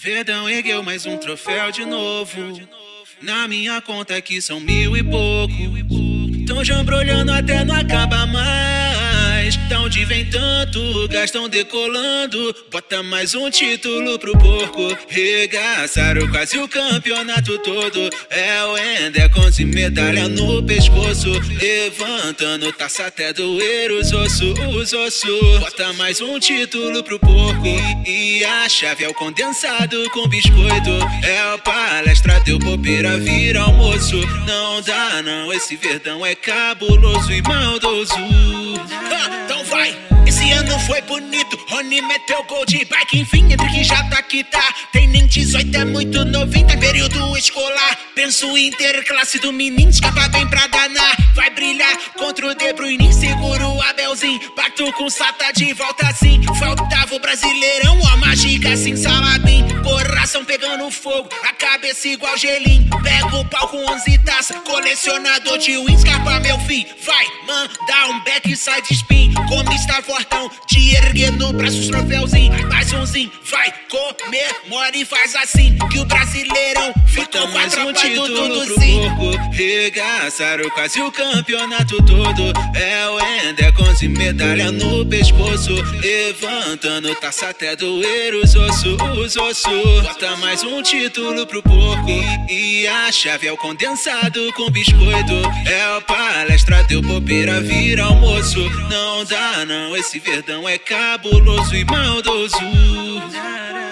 Verdão ergueu mais um troféu de novo. Na minha conta aqui são 1000 e pouco. Tão jambrolhando até não acaba mais. Da onde vem tanto, gastam decolando. Bota mais um título pro porco. Regaçaram quase o campeonato todo. É o Ender com medalha no pescoço. Levantando taça até doer os ossos. Bota mais um título pro porco. E a chave é o condensado com biscoito. É o palestra, deu bobeira, vira almoço. Não dá não, esse Verdão é cabuloso e maldoso. Então vai, esse ano foi bonito. Rony meteu gol de bike, enfim, entre que já tá que tá. Tem nem 18, é muito novinho, tá em período escolar. Penso em interclasse do menino, escapa bem pra danar. Vai brilhar contra o De Bruyne, segura o Abelzinho. Bato com Sata de volta assim. Faltava o Brasileirão, a mágica assim, Salabim. Coração pegando fogo, a cabeça igual gelinho. Pega o pau com 11 taças, colecionador de wins. Escapa meu filho, vai mandar um backside spin. Como está fortão, te erguer no braço os troféuzinho. Mais umzinho, vai, comemora e faz assim. Que o Brasileirão ficou com a tropa do Duduzinho. Regaçaram quase o campeonato todo. É o Ender com medalha no pescoço. Levantando taça até doer os ossos. Bota mais um título pro porco. E a chave é o condensado com biscoito. É o palestra, deu bobeira, vira almoço. Não dá não, esse Verdão é cabuloso e maldoso.